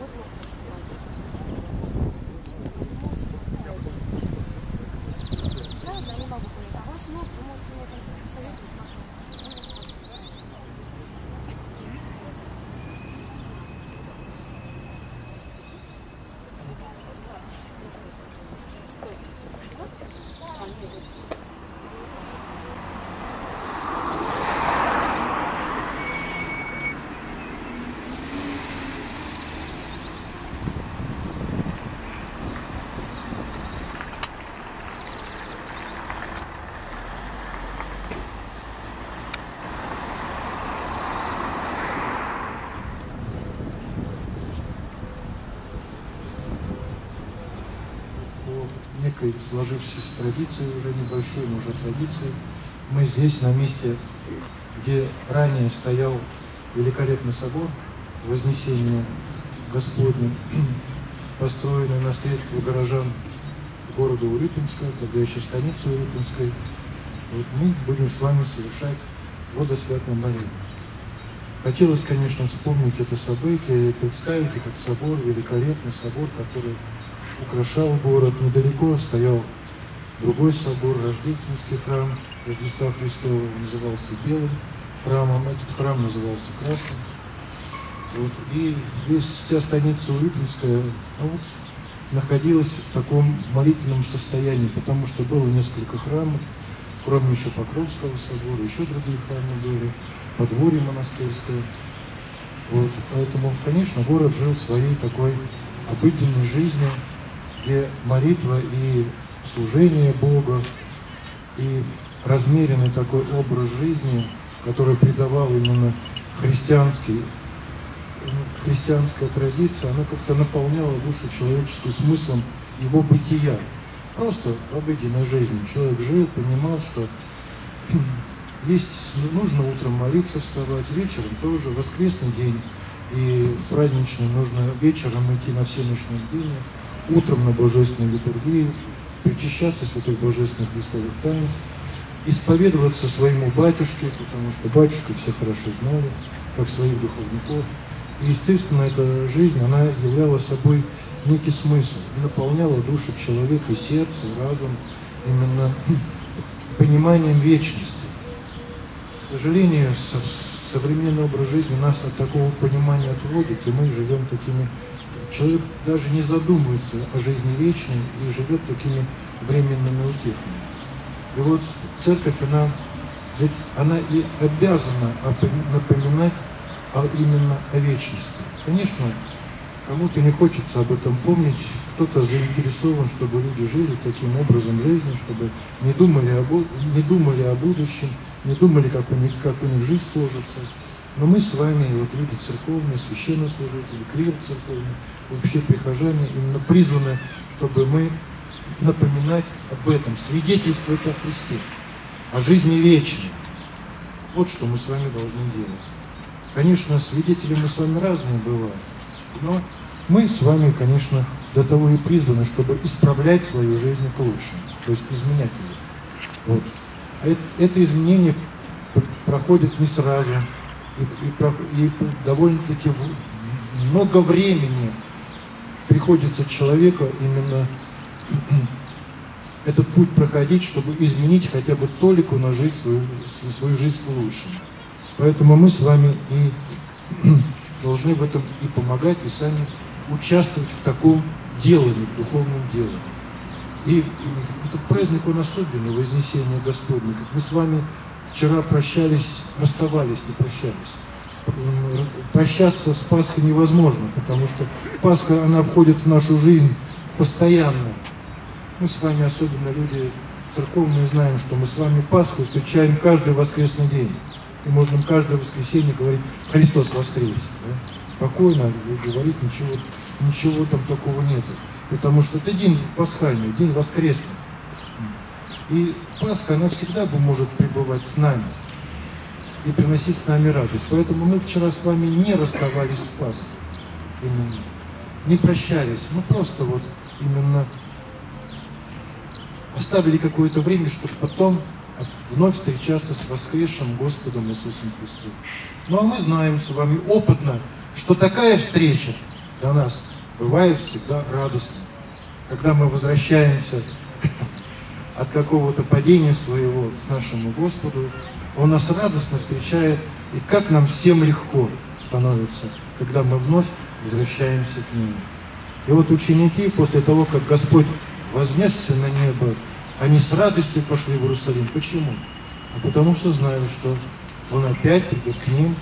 некой сложившейся традиции, уже небольшой, но уже традиции, мы здесь, на месте, где ранее стоял великолепный собор Вознесения Господня, построенный на средства горожан города Урюпинска, тогда еще станицы Урюпинской, вот мы будем с вами совершать водосвятомоление. Хотелось, конечно, вспомнить это событие и представить этот собор, великолепный собор, который украшал город. Недалеко стоял другой собор, Рождественский храм Рождества Христова, назывался Белым храмом, этот храм назывался Красным. Вот. И здесь вся станица Урюпинская находилась в таком молитвенном состоянии, потому что было несколько храмов, кроме еще Покровского собора, еще другие храмы были, подворье монастырское. Вот. Поэтому, конечно, город жил своей такой обыденной жизнью, где молитва и служение Бога, и размеренный такой образ жизни, который придавал именно христианская традиция, она как-то наполняла душу человеческую смыслом его бытия. Просто в обыденной жизни человек жил, понимал, что нужно утром молиться, вставать, вечером тоже, воскресный день и праздничный нужно вечером идти на всеночное бдение, утром на божественную литургию, причащаться святых божественных христовых таинств, исповедоваться своему батюшке, потому что батюшку все хорошо знали, как своих духовников. И, естественно, эта жизнь, она являла собой некий смысл, наполняла душу человека, и сердце, и разум именно пониманием вечности. К сожалению, современный образ жизни нас от такого понимания отводит, и мы живем такими... Человек даже не задумывается о жизни вечной и живет такими временными утехами. И вот церковь, она и обязана напоминать именно о вечности. Конечно, кому-то не хочется об этом помнить, кто-то заинтересован, чтобы люди жили таким образом жизни, чтобы не думали о будущем, не думали, как у них жизнь сложится. Но мы с вами, вот люди церковные, священнослужители, клир церковный, вообще прихожане, именно призваны, чтобы мы напоминать об этом, свидетельствовать о Христе, о жизни вечной. Вот что мы с вами должны делать. Конечно, свидетели мы с вами разные бывают, но мы с вами, конечно, для того и призваны, чтобы исправлять свою жизнь к лучшему, то есть изменять ее. Вот. А это изменение проходит не сразу, и довольно-таки много времени приходится человеку именно этот путь проходить, чтобы изменить хотя бы толику на жизнь, свою жизнь к лучшему. Поэтому мы с вами и должны в этом и помогать, и сами участвовать в таком делании, в духовном делании. И этот праздник, он особенный, Вознесение Господне. Как мы с вами вчера прощались, расставались, не прощались. Прощаться с Пасхой невозможно, потому что Пасха, она входит в нашу жизнь постоянно. Мы с вами, особенно люди церковные, знаем, что мы с вами Пасху встречаем каждый воскресный день. И можем каждое воскресенье говорить: Христос воскрес. Да? Спокойно говорить, ничего там такого нету. Потому что это день пасхальный, день воскресный. И Пасха, она всегда может пребывать с нами и приносить с нами радость. Поэтому мы вчера с вами не расставались с Пасхой, именно, не прощались. Мы просто вот именно оставили какое-то время, чтобы потом вновь встречаться с воскресшим Господом Иисусом Христом. Ну а мы знаем с вами опытно, что такая встреча, для нас бывает всегда радостным. Когда мы возвращаемся от какого-то падения своего к нашему Господу, Он нас радостно встречает, и как нам всем легко становится, когда мы вновь возвращаемся к Нему. И вот ученики, после того, как Господь вознесся на небо, они с радостью пошли в Иерусалим. Почему? А потому что знали, что Он опять придет к ним,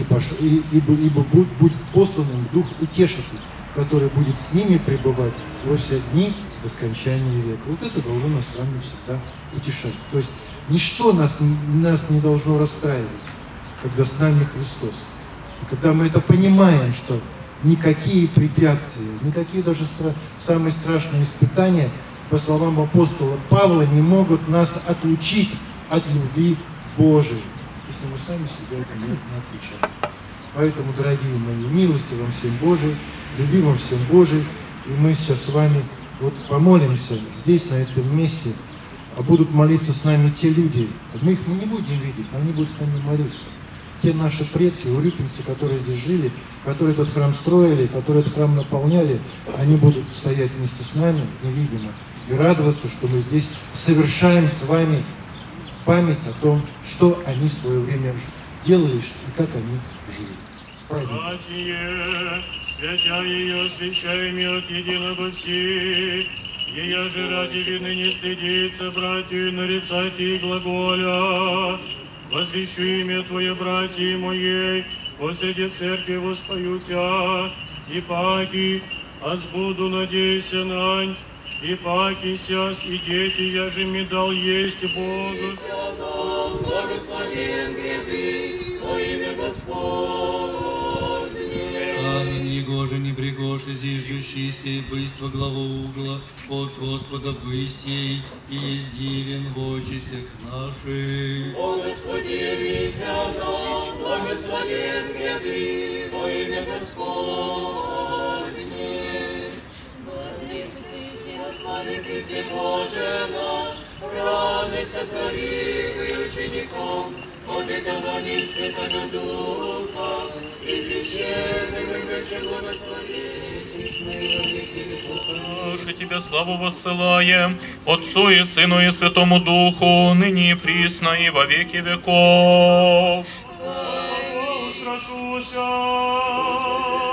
ибо будет послан им Дух Утешитель, который будет с ними пребывать во все дни до скончания века. Вот это должно нас с вами всегда утешать. То есть ничто нас не должно расстраивать, когда с нами Христос. И когда мы это понимаем, что никакие препятствия, никакие даже самые страшные испытания, по словам апостола Павла, не могут нас отлучить от любви Божией, если мы сами себя это не отличаем. Поэтому, дорогие мои, милости вам всем Божией, люби вам всем Божией, и мы сейчас с вами вот помолимся здесь, на этом месте, а будут молиться с нами те люди, мы их не будем видеть, но они будут с нами молиться. Те наши предки, урюпинцы, которые здесь жили, которые этот храм строили, которые этот храм наполняли, они будут стоять вместе с нами, невидимо, и радоваться, что мы здесь совершаем с вами память о том, что они в свое время делали и как они жили. С праздником. Братья, святя ее, освящаем от единого всех, ея же ради вины не стыдится, братью, нарицать и глаголя. Возвещу имя Твое, братья моей, посреди церкви воспою Тя, и паки, азбуду надейся нань, и паки сяс, и дети, я же ми дал есть Богу. Благословен гряды во имя Господне. Аминь, Егоже, не пригоже, зижущийся и бысть во главу угла, от Господа высей, и есть дивен в очи всех наших. О Господи, явися нам, благословен гряды во имя Господне. Вознесись и восслави Христе Боже наш, радость сотвори вы учеником, обетованием Святого Духа, извещенным и выше благословенным, с веки веков. Наше Тебя славу воссылаем, Отцу и Сыну и Святому Духу, ныне и присно и во веки веков. Устрашуся.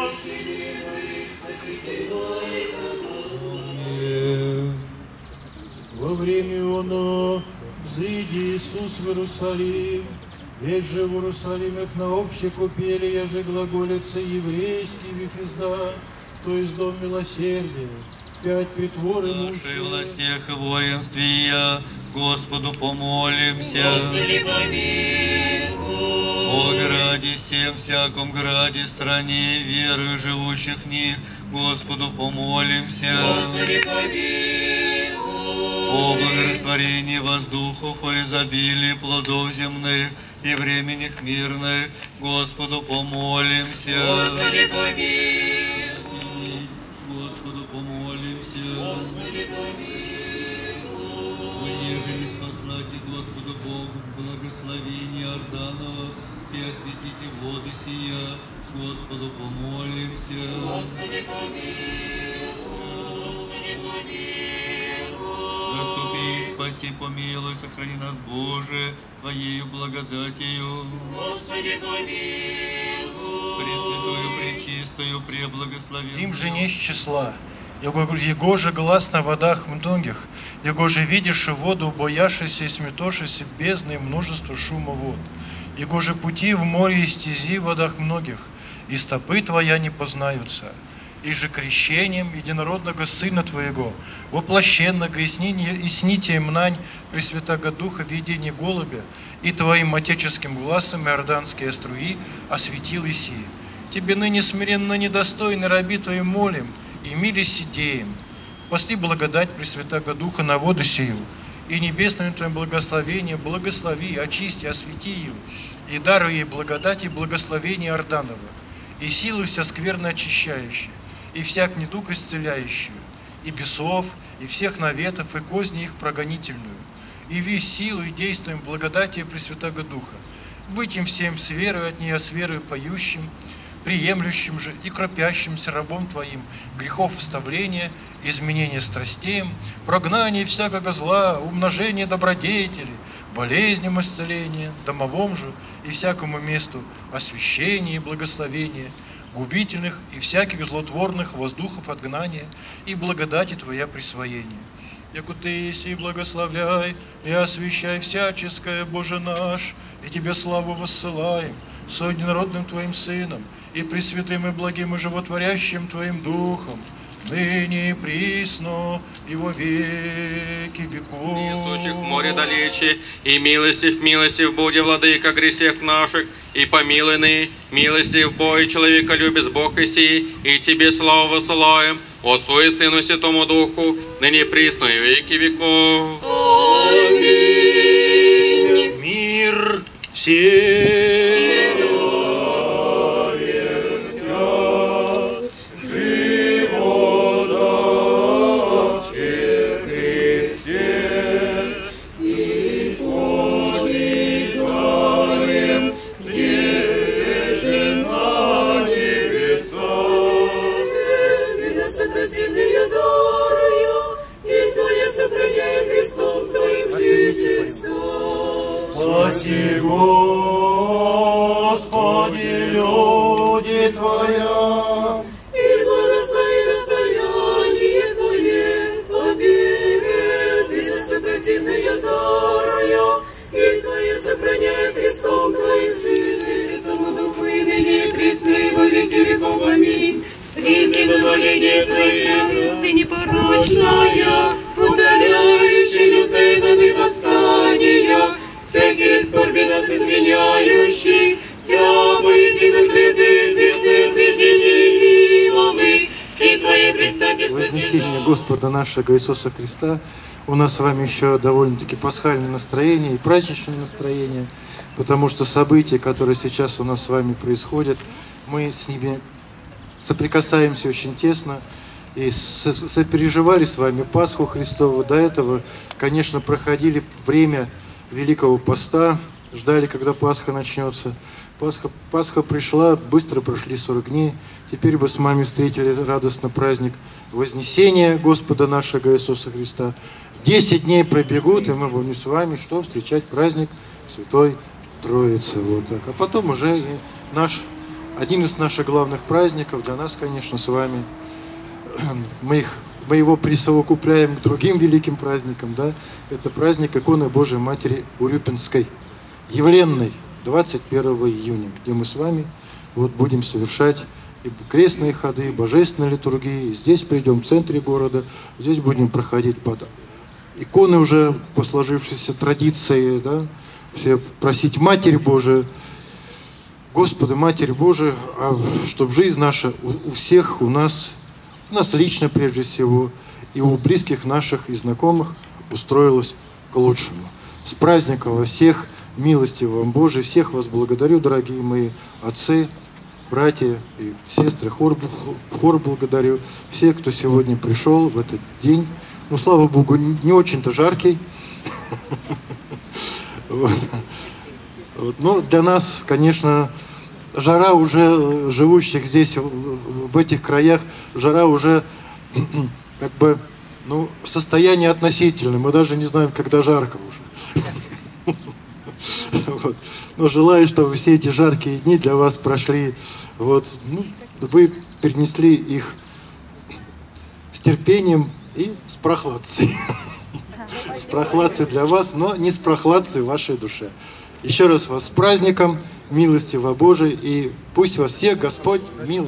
Во время оно взыди Иисус в Иерусалим, ведь же в Иерусалиме на общей купели, я же глаголица еврейский Вифизда, то есть дом милосердия, 5 притворы Нашей властях и воинстве я Господу помолимся. Господи, помилуй. О граде всем, всяком граде, стране, веры живущих в них, Господу помолимся. Господи, помилуй. О благорастворении воздухов, о изобилии плодов земных и временных мирных, Господу помолимся. Господи, помилуй. Господу помолимся. Господи, помилуй. Ежели спаслайте Господу Богу благословение Орданова и осветите воды сия, Господу помолимся. Господи, помилуй. Господи, помилуй. Заступи, спаси, помилуй, сохрани нас, Боже, Твоею благодатью. Господи, помилуй. Пресвятую, пречистую, преблагословенную. Им же не с числа, Его же глаз на водах многих, Его же видишь воду, бояшися и сметошися бездны и множество шума вод. Его же пути в море и стези в водах многих, и стопы Твоя не познаются. И же крещением единородного Сына Твоего, воплощенного и снитием нань Пресвятого Духа в видении голубя, и Твоим отеческим глазом иорданские струи осветил Иси. Тебе ныне смиренно недостойны раби Твои молим, и миле сидеем. Пошли благодать Пресвятого Духа на воду сию, и небесное Твоим благословение благослови, очисти, освети ее, и даруй ей благодать и благословение Орданова, и силы вся скверно очищающие, и всяк недуг исцеляющую, и бесов, и всех наветов, и козни их прогонительную, и весь силу и действуем благодати Пресвятого Духа, быть им всем с верою от нее, с верою поющим, приемлющим же и кропящимся рабом Твоим грехов вставления, изменения страстей, прогнание всякого зла, умножение добродетели, болезням исцеления, домовом же и всякому месту освящения и благословения, губительных и всяких злотворных воздухов отгнания и благодати Твоя присвоения. Яко Ты еси благословляй и освящай всяческое, Боже наш, и Тебе славу воссылаем, с однородным Твоим Сыном, и пресвятым и благим и животворящим Твоим Духом, ныне и присно, и во веки веков. Несущих море далече, и милостив буди, владыка грехов наших, и помилуй ны, милостив бой, человека любит Бог иси, и Тебе славу высылаем, Отцу и Сыну и Святому Духу, ныне присно и веки веков. Аминь. Мир всем. Спаси, Господи, люди Твоя, и благослови достояние Твое, победы на сопротивные даруя, и Твое сохраняя крестом Твоим жительством, Духу и ныне присно и во веки веков. Аминь. Призри благоволение Твое, си непорочная, удаляющий лютые нады восстания, всякие скорби нас изменяющий, Тя выйти на хлебы, известные утверждения имамы, и Твои предстательства. Вознесение Господа нашего Иисуса Христа. У нас с вами еще довольно-таки пасхальное настроение и праздничное настроение, потому что события, которые сейчас у нас с вами происходят, мы с ними соприкасаемся очень тесно и сопереживали с вами Пасху Христову. До этого, конечно, проходили время Великого Поста, ждали, когда Пасха начнется. Пасха пришла, быстро прошли 40 дней. Теперь вы с вами встретили радостно праздник Вознесения Господа нашего Иисуса Христа. 10 дней пробегут, и мы будем с вами что? Встречать праздник Святой Троицы. Вот так. А потом уже и один из наших главных праздников для нас, конечно, с вами. Мы его присовокупляем к другим великим праздникам, да? Это праздник иконы Божией Матери Урюпинской, Явленной, 21 июня, где мы с вами вот будем совершать и крестные ходы, и божественные литургии. И здесь придем в центре города, здесь будем проходить под иконы уже по сложившейся традиции, да? Все просить Матерь Божию, Господи, Матерь Божия, чтобы жизнь наша у всех, у нас лично прежде всего, и у близких наших и знакомых устроилась к лучшему. С праздником вас всех, милости вам Божией, всех вас благодарю, дорогие мои отцы, братья и сестры, хор благодарю, всех, кто сегодня пришел в этот день. Ну, слава Богу, не очень-то жаркий. Но для нас, конечно, жара уже, живущих здесь, в этих краях, жара уже как бы, ну, состояние относительное. Мы даже не знаем, когда жарко уже. Вот. Но желаю, чтобы все эти жаркие дни для вас прошли. Вот. Ну, вы перенесли их с терпением и с прохладцей. С прохладцей для вас, но не с прохладцей в вашей душе. Еще раз вас с праздником, милости во Божией, и пусть вас всех Господь милует.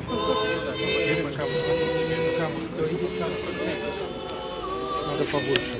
Надо побольше.